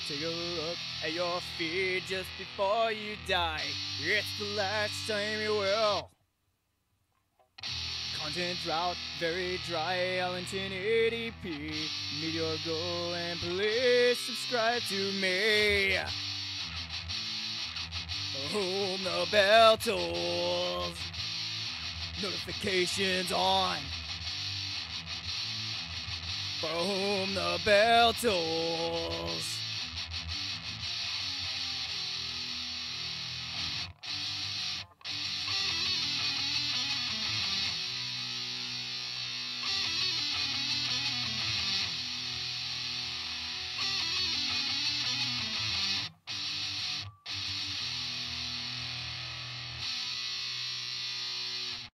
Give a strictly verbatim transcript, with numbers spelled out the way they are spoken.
Take a look at your feet just before you die. It's the last time you will. Content drought, very dry, all in ten eighty p. Need your go and please subscribe to me. Whom the bell tolls, notifications on. For whom the bell tolls.